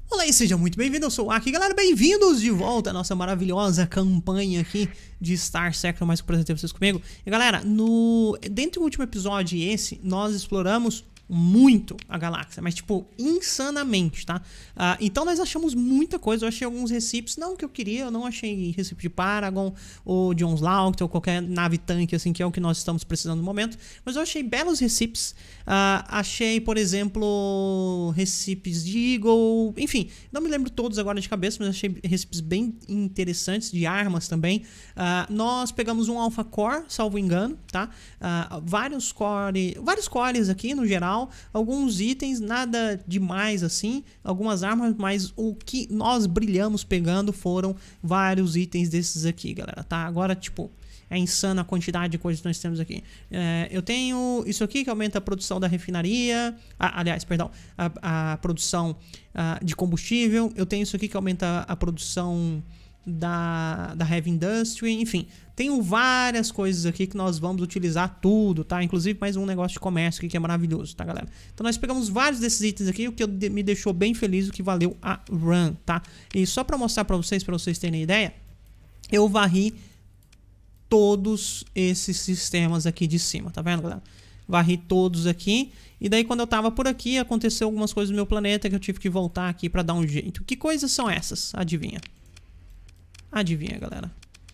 Olá e seja muito bem-vindo, eu sou o Aki, galera, bem-vindos de volta à nossa maravilhosa campanha aqui de Star Sector, mais que prazer ter vocês comigo. E galera, dentro do último episódio e esse, nós exploramos muito a galáxia, mas tipo, insanamente, tá? Então nós achamos muita coisa, eu achei alguns recipes, não que eu queria, eu não achei recipe de Paragon ou de Onslaught ou qualquer nave tanque assim, que é o que nós estamos precisando no momento, mas eu achei belos recipes, achei, por exemplo, recipes de Eagle, enfim, não me lembro todos agora de cabeça, mas achei recipes bem interessantes, de armas também. Nós pegamos um Alpha Core, salvo engano, tá? Vários cores aqui no geral, alguns itens, nada demais assim, algumas armas, mas o que nós brilhamos pegando foram vários itens desses aqui, galera, tá? Agora, tipo, é insana a quantidade de coisas que nós temos aqui. Eu tenho isso aqui que aumenta a produção da refinaria, aliás, perdão, a produção de combustível. Eu tenho isso aqui que aumenta a produção da Heavy Industry, enfim, tenho várias coisas aqui que nós vamos utilizar tudo, tá? Inclusive mais um negócio de comércio aqui que é maravilhoso, tá, galera? Então nós pegamos vários desses itens aqui, o que me deixou bem feliz, o que valeu a run, tá? E só pra mostrar pra vocês terem ideia, eu varri todos esses sistemas aqui de cima, tá vendo, galera? Varri todos aqui, e daí quando eu tava por aqui, aconteceu algumas coisas no meu planeta que eu tive que voltar aqui pra dar um jeito. Que coisas são essas? Adivinha? Adivinha, galera?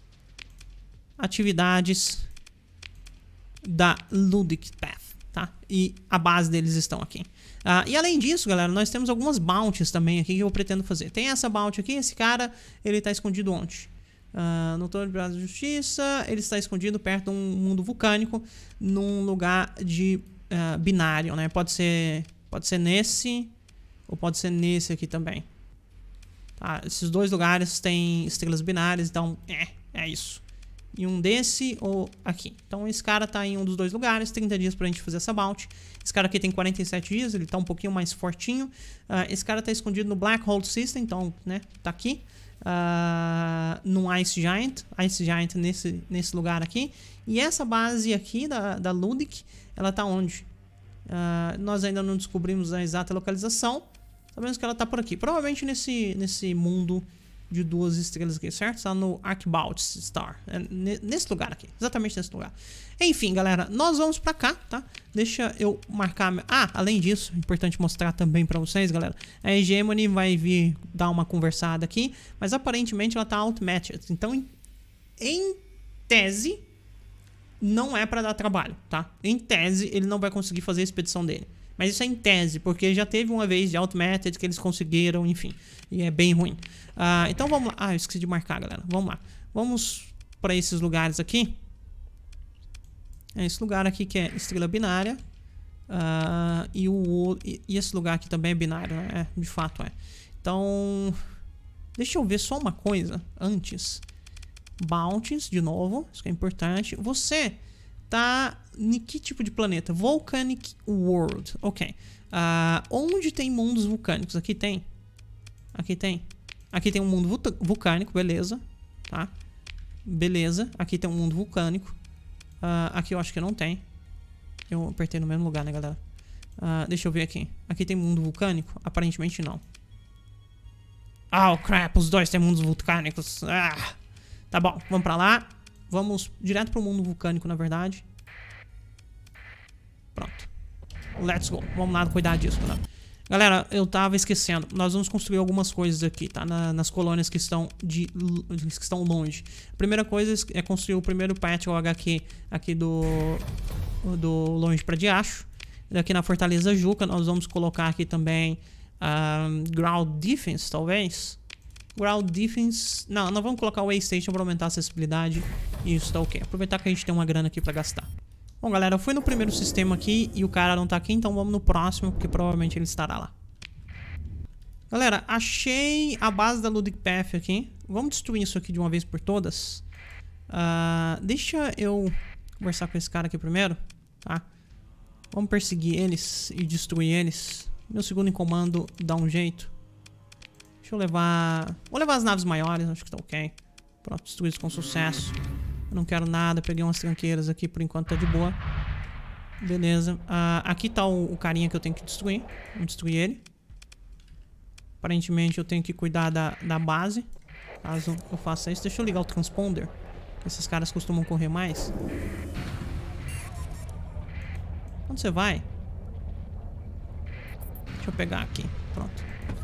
Atividades da Ludic Path, tá? E a base deles estão aqui. E além disso, galera, nós temos algumas bounties também aqui que eu pretendo fazer. Tem essa bounty aqui, esse cara, ele tá escondido onde? No Torre de Braço da Justiça, ele está escondido perto de um mundo vulcânico, num lugar de binário, né? Pode ser nesse, ou pode ser nesse aqui também. Esses dois lugares têm estrelas binárias, então é isso. E um desse ou aqui. Então esse cara tá em um dos dois lugares, 30 dias pra gente fazer essa bounty. Esse cara aqui tem 47 dias, ele tá um pouquinho mais fortinho. Esse cara tá escondido no Black Hole System, então, né, tá aqui. No Ice Giant nesse lugar aqui. E essa base aqui da Ludic, ela tá onde? Nós ainda não descobrimos a exata localização. Sabemos que ela tá por aqui. Provavelmente nesse mundo de duas estrelas aqui, certo? Está no Archibald Star. Nesse lugar aqui. Exatamente nesse lugar. Enfim, galera. Nós vamos pra cá, tá? Deixa eu marcar... além disso, é importante mostrar também pra vocês, galera. A Hegemony vai vir dar uma conversada aqui. Mas aparentemente ela tá outmatched. Então, em tese, não é pra dar trabalho, tá? Em tese, ele não vai conseguir fazer a expedição dele. Mas isso é em tese, porque já teve uma vez de Outmatched que eles conseguiram, enfim. E é bem ruim. Então vamos lá. Eu esqueci de marcar, galera. Vamos lá. Vamos para esses lugares aqui. Esse lugar aqui que é estrela binária. E esse lugar aqui também é binário, né? De fato é. Então, deixa eu ver só uma coisa antes. Bounties, de novo. Isso que é importante. Você... tá em que tipo de planeta? Volcanic World. Ok. Onde tem mundos vulcânicos? Aqui tem. Aqui tem. Aqui tem um mundo vulcânico, beleza. Tá? Beleza. Aqui tem um mundo vulcânico. Aqui eu acho que não tem. Eu apertei no mesmo lugar, né, galera? Deixa eu ver aqui. Aqui tem mundo vulcânico? Aparentemente não. Oh, crap. Os dois têm mundos vulcânicos. Tá bom. Vamos pra lá. Vamos direto pro mundo vulcânico, na verdade. Pronto. Let's go. Vamos lá cuidar disso, galera. Galera, eu tava esquecendo. Nós vamos construir algumas coisas aqui, tá? Nas colônias que estão longe. A primeira coisa é construir o primeiro patch ou HQ aqui do longe pra Diacho. Aqui na Fortaleza Juca, nós vamos colocar aqui também Ground Defense, talvez. Ground Defense... Não, nós vamos colocar o Waystation para aumentar a acessibilidade. E isso tá ok. Aproveitar que a gente tem uma grana aqui para gastar. Bom, galera, eu fui no primeiro sistema aqui e o cara não tá aqui, então vamos no próximo, porque provavelmente ele estará lá. Galera, achei a base da Ludic Path aqui. Vamos destruir isso aqui de uma vez por todas. Deixa eu conversar com esse cara aqui primeiro, tá? Vamos perseguir eles e destruir eles. Meu segundo em comando dá um jeito. Deixa eu levar... Vou levar as naves maiores, acho que tá ok. Pronto, destruí isso com sucesso. Eu não quero nada, peguei umas tranqueiras aqui, por enquanto tá de boa. Beleza. Aqui tá o carinha que eu tenho que destruir. Vamos destruir ele. Aparentemente eu tenho que cuidar da base. Caso eu faça isso. Deixa eu ligar o transponder. Esses caras costumam correr mais. Onde você vai? Deixa eu pegar aqui. Pronto.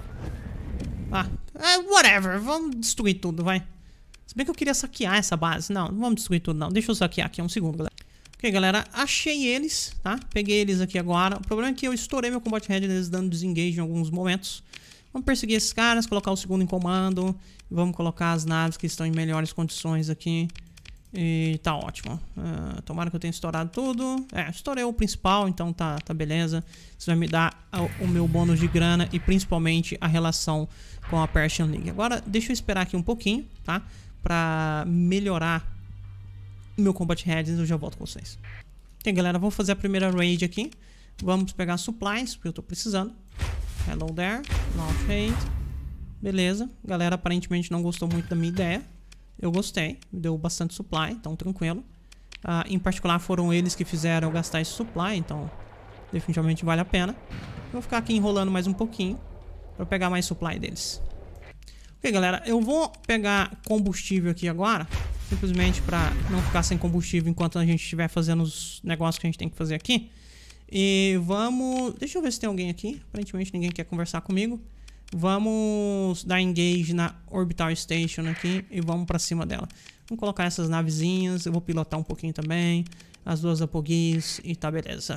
Whatever. Vamos destruir tudo, vai. Se bem que eu queria saquear essa base. Não vamos destruir tudo, não. Deixa eu saquear aqui um segundo, galera. Ok, galera. Achei eles, tá? Peguei eles aqui agora. O problema é que eu estourei meu combat head eles dando desengage em alguns momentos. Vamos perseguir esses caras, colocar o segundo em comando. Vamos colocar as naves que estão em melhores condições aqui. E tá ótimo. Tomara que eu tenha estourado tudo. Estourei o principal, então tá beleza. Isso vai me dar o meu bônus de grana e principalmente a relação com a Persian League. Agora, deixa eu esperar aqui um pouquinho, tá? Pra melhorar o meu combat heads, eu já volto com vocês. Ok, galera, vamos fazer a primeira raid aqui. Vamos pegar supplies, porque eu tô precisando. Hello there. Launch raid. Beleza. Galera aparentemente não gostou muito da minha ideia. Eu gostei, me deu bastante supply, então tranquilo. Em particular foram eles que fizeram eu gastar esse supply, então definitivamente vale a pena. Eu vou ficar aqui enrolando mais um pouquinho para pegar mais supply deles. Ok, galera, eu vou pegar combustível aqui agora, simplesmente para não ficar sem combustível enquanto a gente estiver fazendo os negócios que a gente tem que fazer aqui. E vamos... Deixa eu ver se tem alguém aqui, aparentemente ninguém quer conversar comigo. Vamos dar engage na Orbital Station aqui e vamos pra cima dela. Vamos colocar essas navezinhas, eu vou pilotar um pouquinho também. As duas apoguis e tá beleza.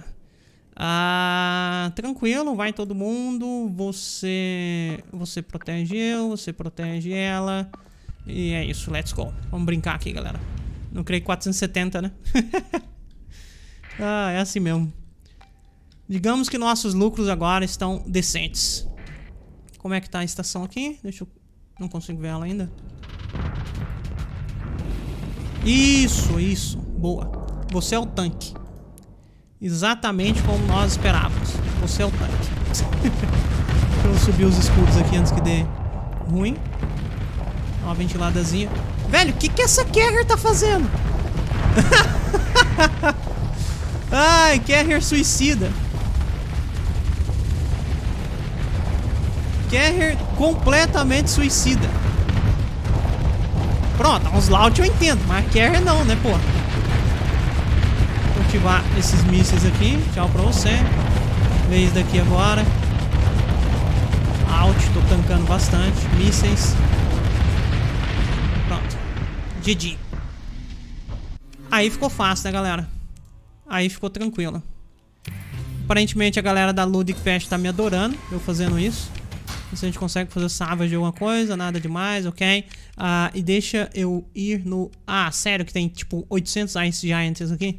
Tranquilo, vai todo mundo. Você protege eu, você protege ela. E é isso, let's go. Vamos brincar aqui, galera. Não criei 470, né? É assim mesmo. Digamos que nossos lucros agora estão decentes. Como é que tá a estação aqui? Deixa eu... Não consigo ver ela ainda. Isso. Boa. Você é o tanque. Exatamente como nós esperávamos. Você é o tanque. Deixa eu subir os escudos aqui antes que dê ruim. Dá uma ventiladazinha. Velho, o que essa Carrier tá fazendo? Ai, Carrier suicida. Carrier completamente suicida. Pronto, uns Laut eu entendo, mas a Carrier não, né, pô? Vou ativar esses mísseis aqui. Tchau pra você. Vez daqui agora. Out, tô tancando bastante. Mísseis. Pronto. GG. Aí ficou fácil, né, galera? Aí ficou tranquilo. Aparentemente a galera da Ludic Pest tá me adorando, eu fazendo isso. Se a gente consegue fazer Savage alguma coisa, nada demais, ok? E deixa eu ir no... sério que tem tipo 800 Ice Giants aqui?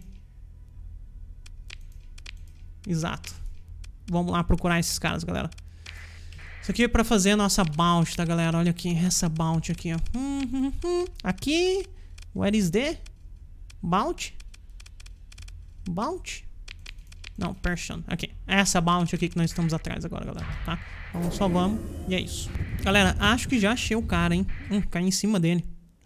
Exato. Vamos lá procurar esses caras, galera. Isso aqui é pra fazer a nossa bounty, tá, galera? Olha aqui, essa bounty aqui, ó. Aqui... Where is the... Bounty? Bounty? Não, Persian. Aqui. Essa bounty aqui que nós estamos atrás agora, galera, tá? Então só vamos. E é isso. Galera, acho que já achei o cara, hein? Caí em cima dele.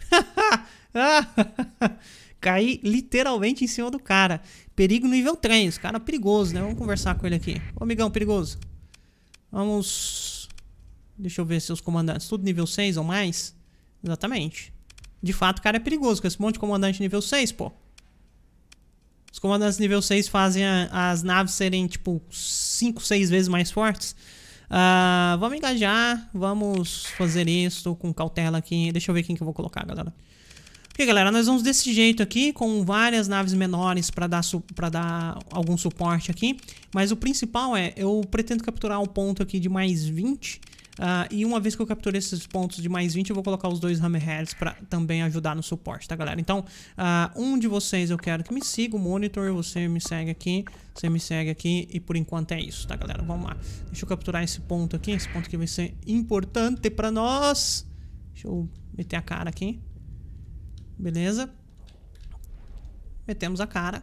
Caí literalmente em cima do cara. Perigo nível 3. Cara perigoso, né? Vamos conversar com ele aqui. Ô, amigão perigoso. Vamos... Deixa eu ver se os comandantes... Tudo nível 6 ou mais? Exatamente. De fato, o cara é perigoso. Com esse monte de comandante nível 6, pô. Os comandantes nível 6 fazem as naves serem, tipo, 5, 6 vezes mais fortes. Vamos engajar. Vamos fazer isso com cautela aqui. Deixa eu ver quem que eu vou colocar, galera. Ok, galera, nós vamos desse jeito aqui, com várias naves menores para dar algum suporte aqui. Mas o principal eu pretendo capturar um ponto aqui de mais 20. E uma vez que eu capturei esses pontos de mais 20, eu vou colocar os 2 Hammerheads para também ajudar no suporte, tá, galera? Então, um de vocês eu quero que me siga, o Monitor, você me segue aqui, você me segue aqui, e por enquanto é isso, tá, galera? Vamos lá. Deixa eu capturar esse ponto aqui vai ser importante para nós. Deixa eu meter a cara aqui. Beleza. Metemos a cara.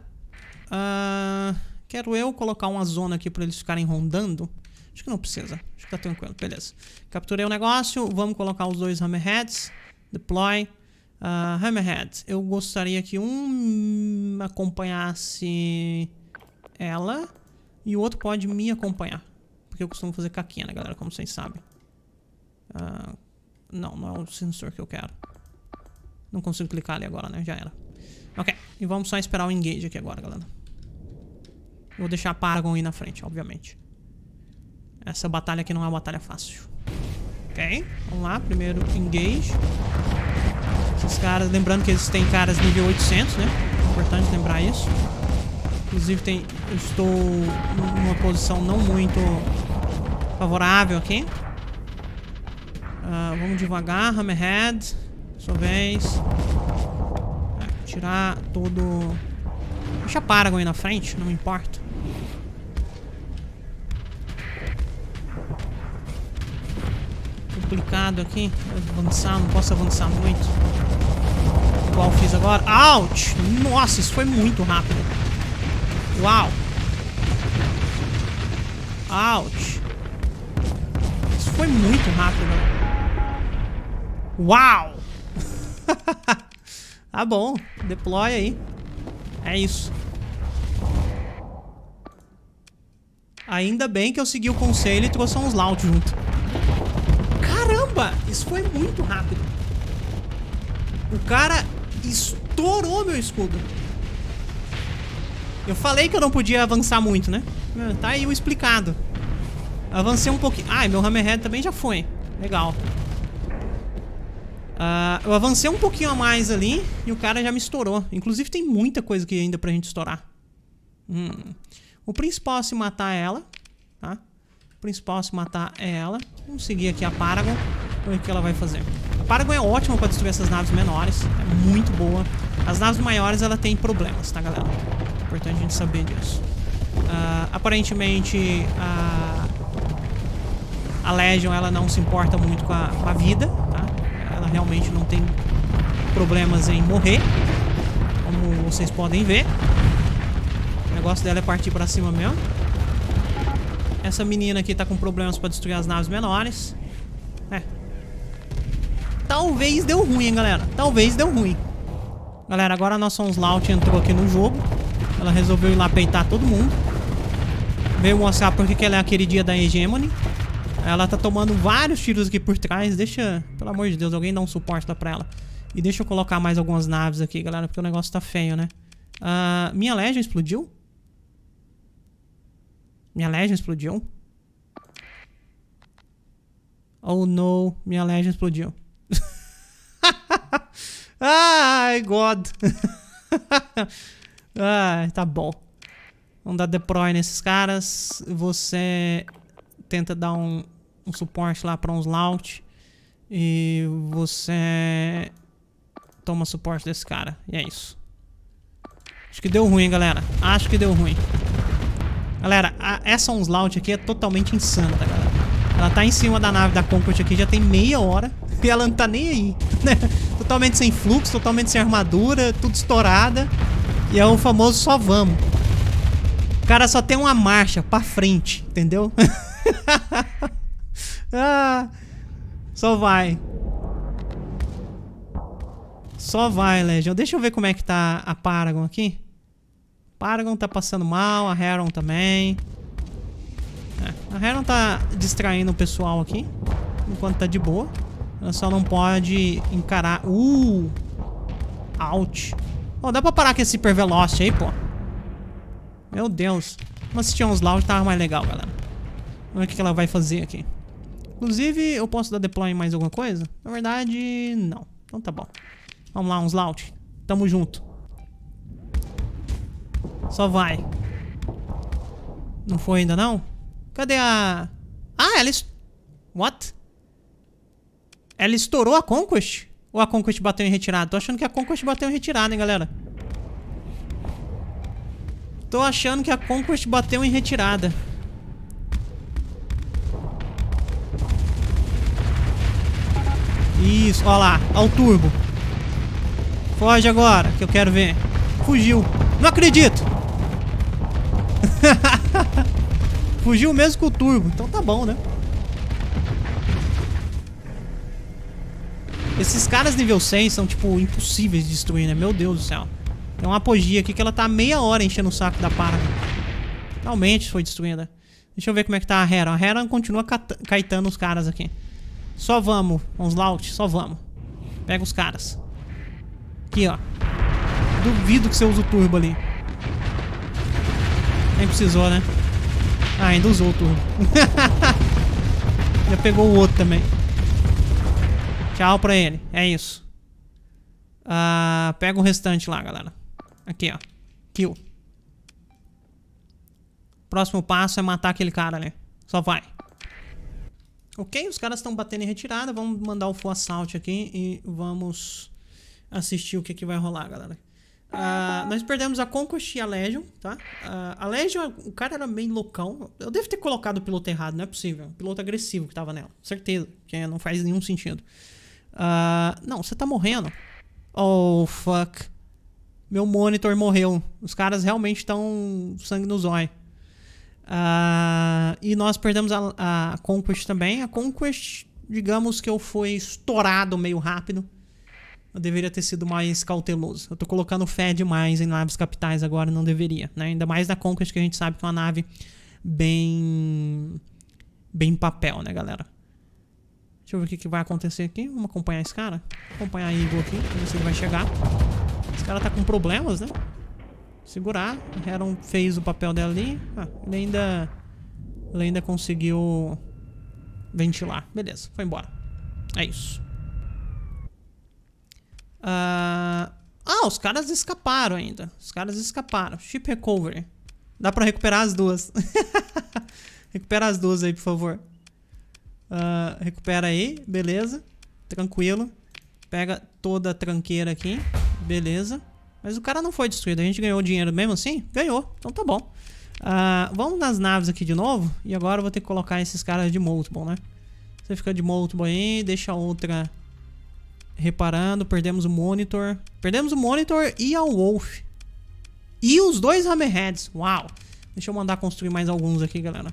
Quero eu colocar uma zona aqui para eles ficarem rondando. Acho que não precisa. Acho que tá tranquilo. Beleza. Capturei o negócio. Vamos colocar os 2 Hammerheads. Deploy. Hammerhead. Eu gostaria que um acompanhasse ela. E o outro pode me acompanhar. Porque eu costumo fazer caquinha, né, galera? Como vocês sabem. Não, não é o sensor que eu quero. Não consigo clicar ali agora, né? Já era. Ok, e vamos só esperar o engage aqui agora, galera. Eu vou deixar a Paragon aí na frente, obviamente. Essa batalha aqui não é uma batalha fácil. Ok, vamos lá, primeiro engage. Esses caras, lembrando que eles têm caras nível 800, né? É importante lembrar isso. Inclusive eu estou numa posição não muito favorável aqui. Vamos devagar, Hammerhead. Sua vez. Tirar todo... Deixa a Paragon aí na frente, não me importa. Complicado aqui. Avançar, não posso avançar muito. Igual fiz agora. Ouch! Nossa, isso foi muito rápido. Uau! Ouch! Isso foi muito rápido. Uau! Tá bom, deploy aí. É isso. Ainda bem que eu segui o conselho e trouxe uns Laut junto. Caramba, isso foi muito rápido. O cara estourou meu escudo. Eu falei que eu não podia avançar muito, né? Tá aí o explicado. Avancei um pouquinho. Ah, e meu Hammerhead também já foi. Legal. Eu avancei um pouquinho a mais ali e o cara já me estourou. Inclusive tem muita coisa aqui ainda pra gente estourar. O principal é se matar ela, tá? O principal é se matar é ela. Vamos seguir aqui a Paragon. Ver o que ela vai fazer. A Paragon é ótima pra destruir essas naves menores. É muito boa. As naves maiores, ela tem problemas, tá, galera? É importante a gente saber disso. Aparentemente, a Legion, ela não se importa muito com a vida, tá? Ela realmente não tem problemas em morrer, como vocês podem ver. O negócio dela é partir pra cima mesmo. Essa menina aqui tá com problemas pra destruir as naves menores. Talvez deu ruim, hein, galera. Talvez deu ruim. Galera, agora a nossa Onslaught entrou aqui no jogo. Ela resolveu ir lá peitar todo mundo. Veio mostrar porque que ela é a queridinha da Hegemony. Ela tá tomando vários tiros aqui por trás. Deixa, pelo amor de Deus, alguém dá um suporte lá pra ela. E deixa eu colocar mais algumas naves aqui, galera, porque o negócio tá feio, né? Minha Legion explodiu? Minha Legion explodiu? Oh, no. Minha Legion explodiu. Ai, God. Ai, tá bom. Vamos dar deploy nesses caras. Você tenta dar um suporte lá pra uns Laut. E você toma suporte desse cara. E é isso. Acho que deu ruim, galera. Acho que deu ruim. Galera, essa Onslaught aqui é totalmente insana, tá, galera? Ela tá em cima da nave da Conquest aqui já tem meia hora. E ela não tá nem aí, né? Totalmente sem fluxo, totalmente sem armadura, tudo estourada. E é o famoso só vamos. O cara só tem uma marcha pra frente, entendeu? Só vai. Só vai, Legion. Deixa eu ver como é que tá a Paragon aqui. Paragon tá passando mal, a Heron também. A Heron tá distraindo o pessoal aqui, enquanto tá de boa. Ela só não pode encarar... Ouch. Oh, dá pra parar com esse Hyper Velocity aí, pô. Meu Deus. Vamos assistir uns Laut, tava mais legal, galera. Vamos ver o que ela vai fazer aqui. Inclusive, eu posso dar deploy em mais alguma coisa? Na verdade, não. Então tá bom. Vamos lá, uns Laut. Tamo junto. Só vai. Não foi ainda, não? Cadê a... ela... What? Ela estourou a Conquest? Ou a Conquest bateu em retirada? Tô achando que a Conquest bateu em retirada, hein, galera? Tô achando que a Conquest bateu em retirada. Isso, ó lá. Ó o turbo. Foge agora, que eu quero ver. Fugiu. Não acredito. Fugiu mesmo com o turbo. Então tá bom, né? Esses caras nível 6 são, tipo, impossíveis de destruir, né? Meu Deus do céu. Tem uma apogia aqui que ela tá meia hora enchendo o saco da Paragon. Realmente foi destruída. Deixa eu ver como é que tá a Heron. A Heron continua caetando os caras aqui. Só vamos. Vamos lá, só vamos. Pega os caras. Aqui, ó. Duvido que você use o turbo ali. Nem precisou, né? Ah, ainda usou o turbo. Já pegou o outro também. Tchau pra ele. É isso. Pega o restante lá, galera. Aqui, ó. Kill. Próximo passo é matar aquele cara ali. Só vai. Ok, os caras estão batendo em retirada. Vamos mandar o full assault aqui e vamos assistir o que vai rolar, galera. Nós perdemos a Conquest e a Legion, tá? A Legion, o cara era meio loucão. Eu devo ter colocado o piloto errado, não é possível. O piloto agressivo que tava nela. Certeza, que não faz nenhum sentido. Não, você tá morrendo. Oh, fuck. Meu monitor morreu. Os caras realmente estão sangue no zóio. E nós perdemos a Conquest também. A Conquest, digamos que eu fui estourado meio rápido. Eu deveria ter sido mais cauteloso. Eu tô colocando fé demais em naves capitais agora, não deveria, né? Ainda mais da Conquest, que a gente sabe que é uma nave bem papel, né, galera? Deixa eu ver o que vai acontecer aqui. Vamos acompanhar esse cara. Acompanhar a Eagle aqui, ver se ele vai chegar. Esse cara tá com problemas, né? Segurar. Heron fez o papel dela ali. Ele ainda conseguiu ventilar. Beleza, foi embora. É isso. Os caras escaparam ainda. Os caras escaparam. Ship recovery. Dá pra recuperar as duas. Recupera as duas aí, por favor. Recupera aí. Beleza. Tranquilo. Pega toda a tranqueira aqui. Beleza. Mas o cara não foi destruído. A gente ganhou dinheiro mesmo assim? Ganhou. Então tá bom. Vamos nas naves aqui de novo. E agora eu vou ter que colocar esses caras de multiple, né? Você fica de multiple aí. Deixa a outra reparando. Perdemos o monitor. Perdemos o monitor e a Wolf. E os dois Hammerheads. Uau. Deixa eu mandar construir mais alguns aqui, galera.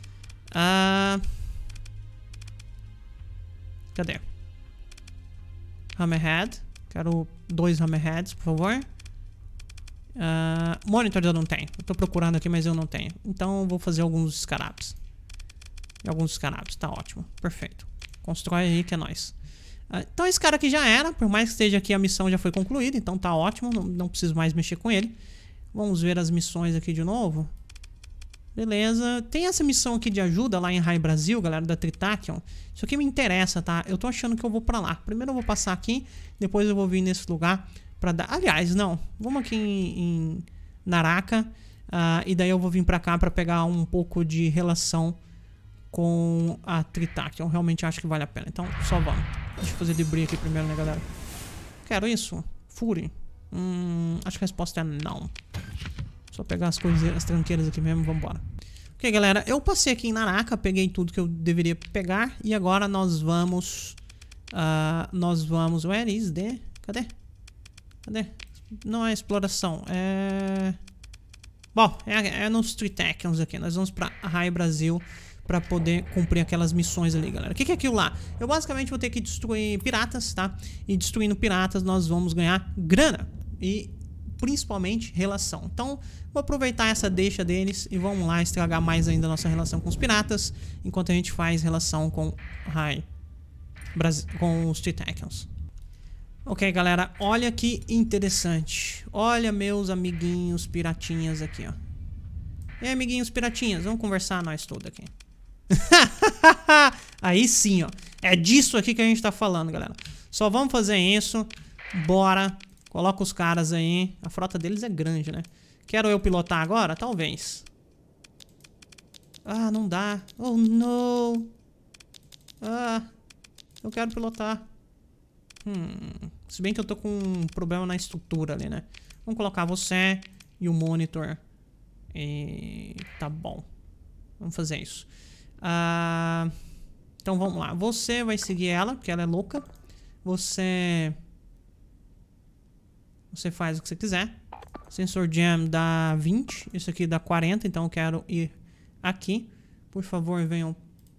Cadê? Hammerhead. Quero 2 Hammerheads, por favor. Monitor eu não tenho. Eu tô procurando aqui, mas eu não tenho. Então eu vou fazer alguns Scarabs. Tá ótimo. Perfeito. Constrói aí que é nóis. Então esse cara aqui já era. Por mais que esteja aqui, a missão já foi concluída. Então tá ótimo. Não preciso mais mexer com ele. Vamos ver as missões aqui de novo. Beleza. Tem essa missão aqui de ajuda lá em High Brasil, galera, da Tritachon. Isso aqui me interessa, tá? Eu tô achando que eu vou pra lá. Primeiro eu vou passar aqui. Depois eu vou vir nesse lugar pra dar... Aliás, não. Vamos aqui em Naraka. E daí eu vou vir pra cá pra pegar um pouco de relação com a Tritachon. Eu realmente acho que vale a pena. Então, só vamos. Deixa eu fazer debris aqui primeiro, né, galera? Quero isso? Fury? Acho que a resposta é não. Só pegar as coisas, as tranqueiras aqui mesmo, vambora. Ok, galera, eu passei aqui em Naraka, peguei tudo que eu deveria pegar. E agora nós vamos... Where is the... Cadê? Não é exploração, é... Bom, é nos Tritachons aqui. Nós vamos pra High Brasil pra poder cumprir aquelas missões ali, galera. O que é aquilo lá? Eu basicamente vou ter que destruir piratas, tá? E destruindo piratas nós vamos ganhar grana. E principalmente relação. Então, vou aproveitar essa deixa deles e vamos lá estragar mais ainda a nossa relação com os piratas, enquanto a gente faz relação com com os Tritachons. Ok, galera, olha que interessante. Olha meus amiguinhos piratinhas aqui, ó. E aí, amiguinhos piratinhas, vamos conversar nós todos aqui. Aí sim, ó. É disso aqui que a gente tá falando, galera. Só vamos fazer isso. Bora. Coloca os caras aí. A frota deles é grande, né? Quero eu pilotar agora? Talvez. Não dá. Oh, não. Eu quero pilotar. Se bem que eu tô com um problema na estrutura ali, né? Vamos colocar você e o monitor. E tá bom. Vamos fazer isso. Então vamos lá. Você vai seguir ela, porque ela é louca. Você faz o que você quiser. Sensor Jam dá 20. Isso aqui dá 40. Então eu quero ir aqui. Por favor, venham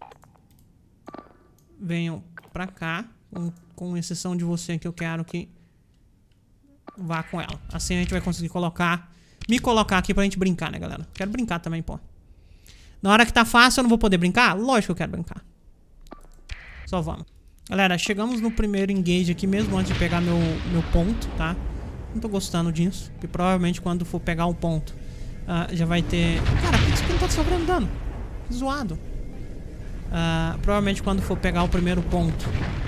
pra cá. Com exceção de você, que eu quero que vá com ela. Assim a gente vai conseguir me colocar aqui pra gente brincar, né, galera? Quero brincar também, pô. Na hora que tá fácil eu não vou poder brincar? Lógico que eu quero brincar. Só vamos. Galera, chegamos no primeiro engage aqui mesmo antes de pegar meu ponto, tá? Não tô gostando disso, porque provavelmente quando for pegar o ponto já vai ter... Cara, por que isso não tá sofrendo dano? Que zoado. Provavelmente quando for pegar o primeiro ponto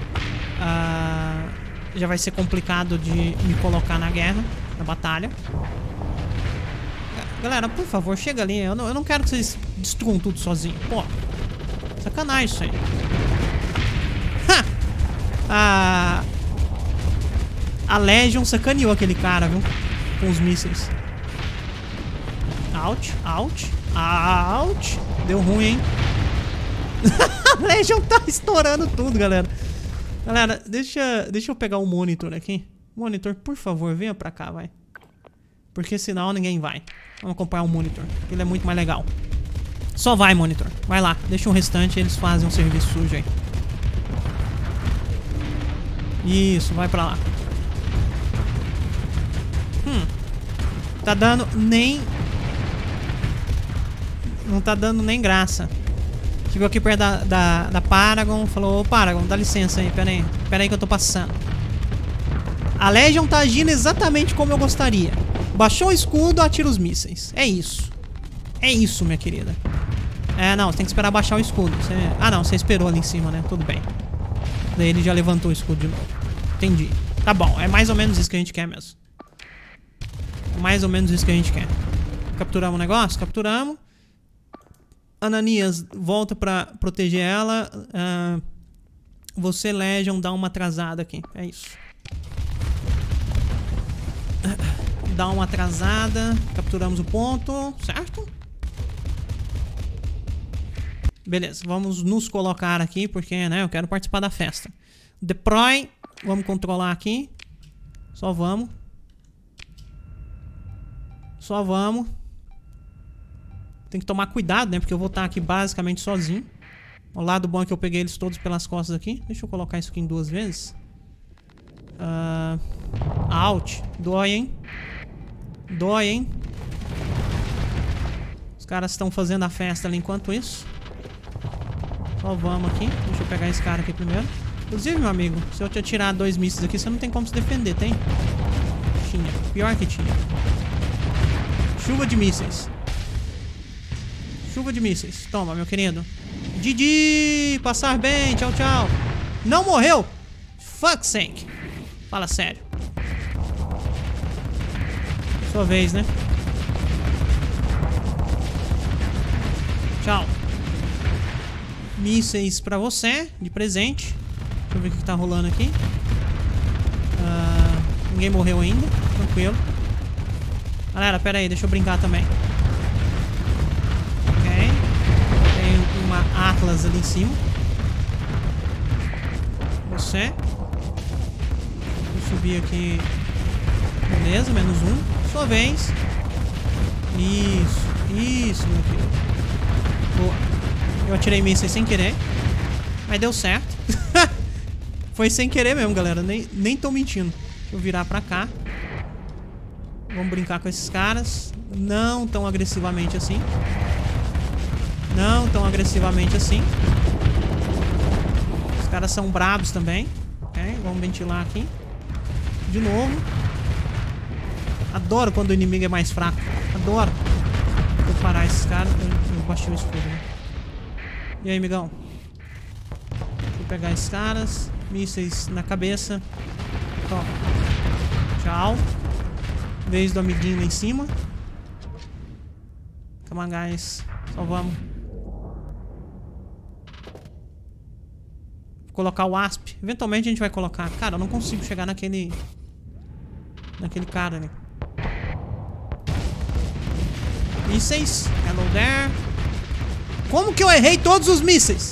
já vai ser complicado de me colocar na guerra, na batalha. Galera, por favor, chega ali. Eu não quero que vocês destruam tudo sozinho. Pô, sacanagem isso aí. A Legion sacaneou aquele cara, viu? Com os mísseis. Out, out, out. Deu ruim, hein? A Legion tá estourando tudo, galera. Galera, deixa eu pegar o monitor aqui. Monitor, por favor, venha pra cá, vai. Porque senão ninguém vai. Vamos acompanhar o monitor. Ele é muito mais legal. Só vai, monitor. Vai lá. Deixa o restante, eles fazem um serviço sujo aí. Isso, vai pra lá. Tá dando nem... Não tá dando nem graça. Chegou aqui perto da Paragon. Falou, ô Paragon, dá licença aí, pera aí que eu tô passando. A Legion tá agindo exatamente como eu gostaria. Baixou o escudo, atira os mísseis. É isso. É isso, minha querida. Não, você tem que esperar baixar o escudo. Não, você esperou ali em cima, né? Tudo bem. Daí ele já levantou o escudo de novo. Entendi. Tá bom, é mais ou menos isso que a gente quer mesmo. Mais ou menos isso que a gente quer. Capturamos o negócio? Capturamos. Ananias volta pra proteger ela. Você, Legion, dá uma atrasada aqui. É isso. Dá uma atrasada. Capturamos o ponto. Certo? Beleza. Vamos nos colocar aqui. Porque, né, eu quero participar da festa. Deploy. Vamos controlar aqui. Só vamos. Só vamos. Tem que tomar cuidado, né? Porque eu vou estar aqui basicamente sozinho. O lado bom é que eu peguei eles todos pelas costas aqui. Deixa eu colocar isso aqui em 2 vezes. Out. Dói, hein? Dói, hein? Os caras estão fazendo a festa ali enquanto isso. Só vamos aqui. Deixa eu pegar esse cara aqui primeiro. Inclusive, meu amigo, se eu te atirar 2 mísseis aqui, você não tem como se defender, tem? Tinha. Pior que tinha. Chuva de mísseis. Chuva de mísseis. Toma, meu querido. Didi! Passar bem. Tchau, tchau. Não morreu? Fuck sake. Fala sério. Sua vez, né? Tchau. Mísseis pra você, de presente. Deixa eu ver o que tá rolando aqui. Ninguém morreu ainda. Tranquilo. Galera, pera aí, deixa eu brincar também. Ok. Tem uma Atlas ali em cima. Você. Vou subir aqui. Beleza, -1. Sua vez. Isso, meu querido. Boa. Eu atirei mísseis sem querer. Mas deu certo. Foi sem querer mesmo, galera. Nem tô mentindo. Deixa eu virar pra cá. Vamos brincar com esses caras. Não tão agressivamente assim. Não tão agressivamente assim. Os caras são brabos também. Ok, vamos ventilar aqui. De novo. Adoro quando o inimigo é mais fraco. Adoro. Vou parar esses caras. Eu baixei o escudo, né? E aí, amigão? Vou pegar esses caras. Mísseis na cabeça. Toma. Tchau. Vez do amiguinho lá em cima. Come on, guys. Só vamos. Vou colocar o ASP. Eventualmente a gente vai colocar. Cara, eu não consigo chegar naquele cara ali. Mísseis. Hello there. Como que eu errei todos os mísseis?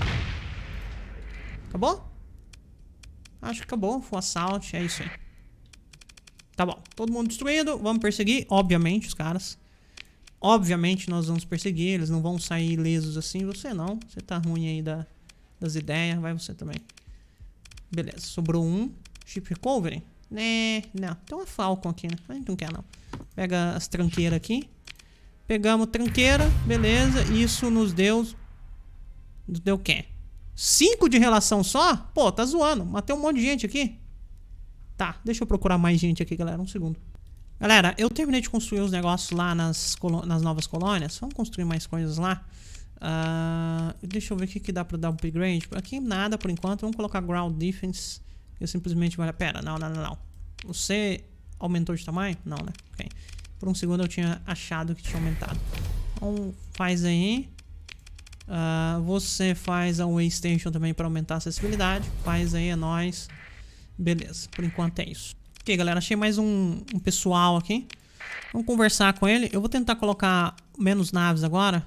Acabou? Acho que acabou. Full assault. É isso aí. Tá bom, todo mundo destruído. Vamos perseguir, obviamente, os caras. Obviamente nós vamos perseguir. Eles não vão sair ilesos assim. Você não, você tá ruim aí das ideias. Vai você também. Beleza, sobrou um. Chip recovery? Né, não, tem uma Falcon aqui, né? Mas não quer não. Pega as tranqueiras aqui. Pegamos tranqueira, beleza. Isso nos deu... Nos deu o quê? 5 de relação só? Pô, tá zoando. Matei um monte de gente aqui. Tá, deixa eu procurar mais gente aqui, galera. Um segundo. Galera, eu terminei de construir os negócios lá nas novas colônias. Vamos construir mais coisas lá. Deixa eu ver o que dá pra dar upgrade. Aqui nada por enquanto. Vamos colocar ground defense. Eu simplesmente vou... Pera, não. Você aumentou de tamanho? Não, né? Ok. Por um segundo eu tinha achado que tinha aumentado. Então faz aí. Você faz a way station também para aumentar a acessibilidade. Faz aí, é nóis. Beleza, por enquanto é isso. Ok, galera, achei mais um pessoal aqui. Vamos conversar com ele. Eu vou tentar colocar menos naves agora.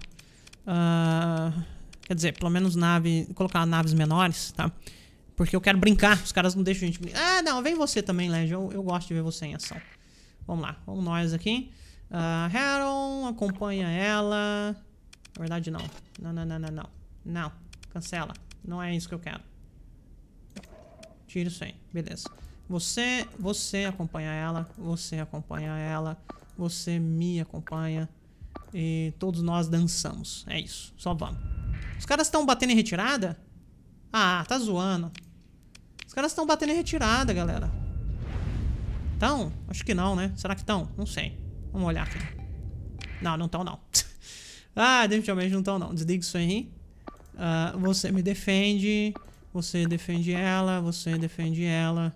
Quer dizer, pelo menos colocar naves menores, tá? Porque eu quero brincar. Os caras não deixam a gente brincar. Ah, não, vem você também, Legend. Eu gosto de ver você em ação. Vamos lá, vamos nós aqui. Heron, acompanha ela. Na verdade, não. Não, cancela. Não é isso que eu quero. Tira isso aí, beleza. Você acompanha ela. Você acompanha ela. Você me acompanha. E todos nós dançamos. É isso, só vamos. Os caras estão batendo em retirada? Ah, tá zoando. Os caras estão batendo em retirada, galera. Então? Acho que não, né? Será que estão? Não sei. Vamos olhar aqui. Não estão não. Definitivamente não estão não. Desliga isso aí. Você me defende. Você defende ela. Você defende ela.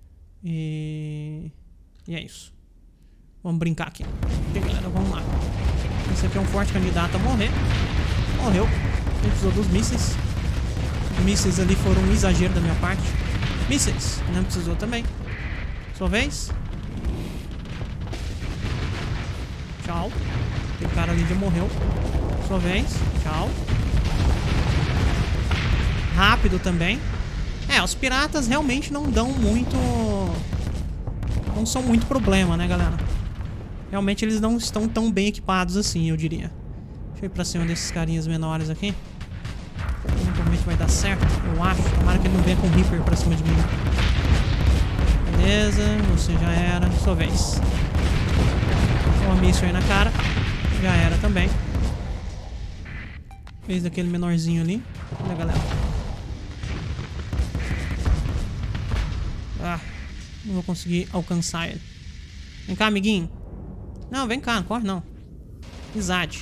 E é isso. Vamos brincar aqui. Ok, galera, vamos lá. Esse aqui é um forte candidato a morrer. Morreu. Ele precisou dos mísseis. Os mísseis ali foram um exagero da minha parte. Mísseis. Não precisou também. Sua vez. Tchau. Aquele cara ali já morreu. Sua vez. Tchau. Rápido também. Os piratas realmente não dão muito... Não são muito problema, né, galera? Realmente eles não estão tão bem equipados assim, eu diria. Deixa eu ir pra cima desses carinhas menores aqui. Eventualmente vai dar certo, eu acho. Tomara que ele não venha com o Reaper pra cima de mim. Beleza, você já era. Sua vez. Uma míssil aí na cara. Já era também. Fez daquele menorzinho ali. Olha, galera. Não vou conseguir alcançar ele. Vem cá, amiguinho. Não, vem cá, não corre não. Amizade.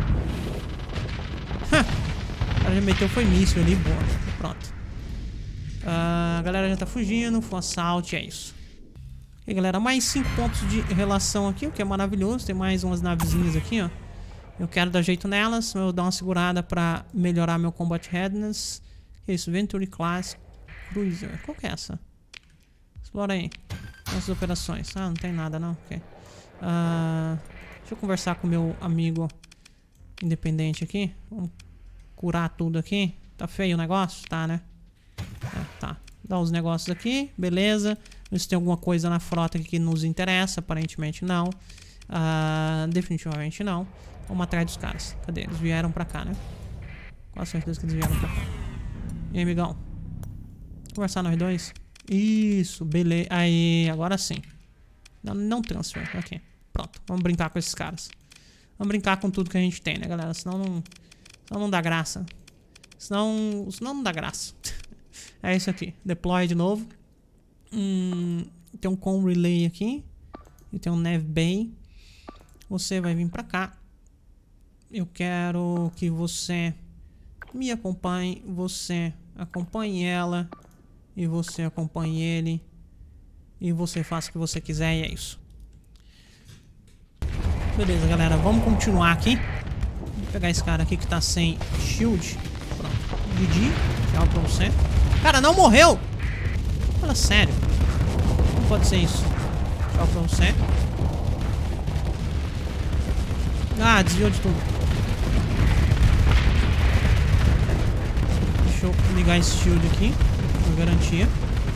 O cara já meteu, foi míssil ali, boa. Pronto. A galera já tá fugindo. Full assault, é isso. E galera, mais 5 pontos de relação aqui, o que é maravilhoso. Tem mais umas navezinhas aqui, ó. Eu quero dar jeito nelas. Eu vou dar uma segurada pra melhorar meu combat readiness. Que é isso? Venturi Class Cruiser. Qual que é essa? Explora aí. Essas operações. Não tem nada não. Ok. Deixa eu conversar com o meu amigo independente aqui. Vamos curar tudo aqui. Tá feio o negócio? Tá, né? Tá. Dá os negócios aqui. Beleza. Ver se tem alguma coisa na frota aqui que nos interessa. Aparentemente não. Definitivamente não. Vamos atrás dos caras. Cadê? Eles vieram pra cá, né? Quase certeza que eles vieram pra cá. E aí, amigão? Conversar nós dois? Isso, beleza. Aí, agora sim. Não transfer. Aqui. Pronto. Vamos brincar com esses caras. Vamos brincar com tudo que a gente tem, né, galera? Senão não dá graça. Senão não dá graça. É isso aqui. Deploy de novo. Tem um com relay aqui. E tem um nav bay. Você vai vir pra cá. Eu quero que você me acompanhe. Você acompanhe ela. E você acompanhe ele. E você faça o que você quiser. E é isso. Beleza, galera. Vamos continuar aqui. Vou pegar esse cara aqui que tá sem shield. Pronto. GG. Tchau pra você. Cara, não morreu! Fala sério. Não pode ser isso. Tchau pra você. Desviou de tudo. Deixa eu ligar esse shield aqui. Por garantia.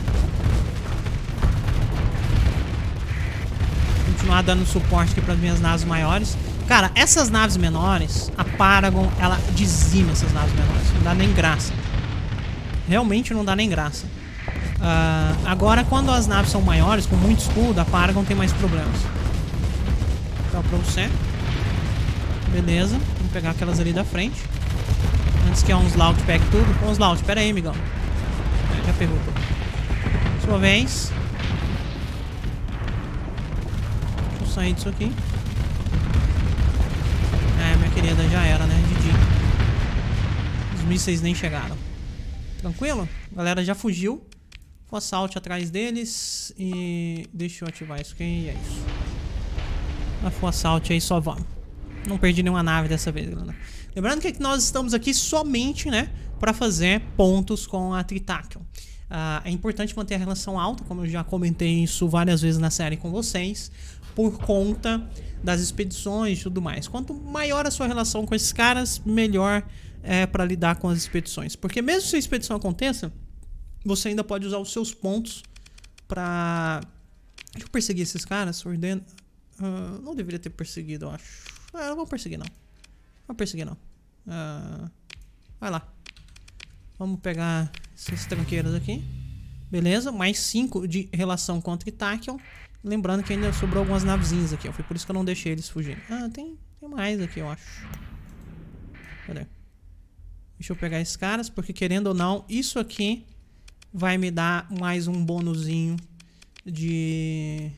Continuar dando suporte aqui para as minhas naves maiores. Cara, essas naves menores, a Paragon, ela dizima essas naves menores. Não dá nem graça. Realmente não dá nem graça. Agora, quando as naves são maiores, com muito escudo, a Paragon tem mais problemas. Tchau pra você. Beleza. Vamos pegar aquelas ali da frente. Antes Esse aqui é um Slout, pega tudo. Um Slout, pera aí, amigão. Já pegou tudo. Sua vez. Deixa eu sair disso aqui. Minha querida, já era, né? GG. Os mísseis nem chegaram. Tranquilo? A galera já fugiu. O assalto atrás deles. E deixa eu ativar isso aqui. E é isso. A full assalto aí, só vamos. Não perdi nenhuma nave dessa vez, galera. Lembrando que nós estamos aqui somente, né, para fazer pontos com a Tritachon. É importante manter a relação alta, como eu já comentei isso várias vezes na série com vocês, por conta das expedições e tudo mais. Quanto maior a sua relação com esses caras, melhor é para lidar com as expedições. Porque mesmo se a expedição aconteça, você ainda pode usar os seus pontos pra... Deixa eu perseguir esses caras, ordeno... não deveria ter perseguido, eu acho. Não vou perseguir, não. Não vou perseguir, não. Vai lá. Vamos pegar esses tranqueiros aqui. Beleza, mais 5 de relação com o Tritachon. Lembrando que ainda sobrou algumas navezinhas aqui, ó. Foi por isso que eu não deixei eles fugirem. Tem mais aqui, eu acho. Cadê? Deixa eu pegar esses caras, porque querendo ou não, isso aqui vai me dar mais um bônusinho de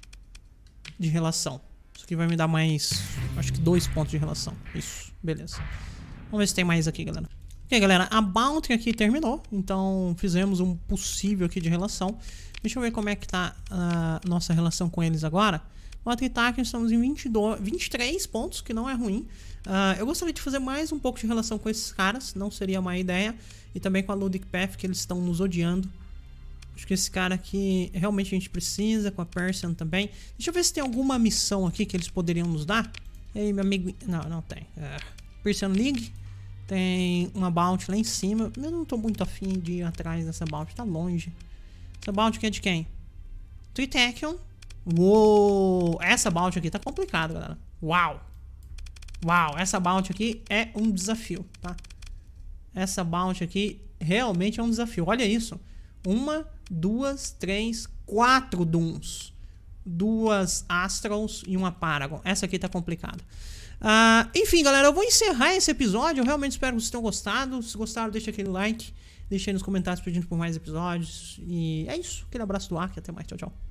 relação. Isso aqui vai me dar mais, acho que 2 pontos de relação. Isso, beleza. Vamos ver se tem mais aqui, galera. Ok, galera, a Bounty aqui terminou. Então fizemos um possível aqui de relação. Deixa eu ver como é que tá a nossa relação com eles agora. No Tritachon estamos em 23 pontos, que não é ruim. Eu gostaria de fazer mais um pouco de relação com esses caras, não seria má ideia. E também com a Ludic Path, que eles estão nos odiando. Acho que esse cara aqui realmente a gente precisa, com a Persian também. Deixa eu ver se tem alguma missão aqui que eles poderiam nos dar. Ei, meu amigo... Não tem. Persian League. Tem uma Bounty lá em cima. Eu não tô muito afim de ir atrás dessa Bounty, tá longe. Essa Bounty aqui é de quem? Tritachon. Uou! Essa Bounty aqui tá complicada, galera. Uau! Uau! Essa Bounty aqui é um desafio, tá? Essa Bounty aqui realmente é um desafio. Olha isso. 1, 2, 3, 4 Dooms. 2 Astrals e uma Paragon. Essa aqui tá complicada. Enfim, galera, eu vou encerrar esse episódio. Eu realmente espero que vocês tenham gostado. Se gostaram, deixa aquele like. Deixa aí nos comentários pedindo por mais episódios. E é isso. Aquele abraço do Ark. Até mais. Tchau, tchau.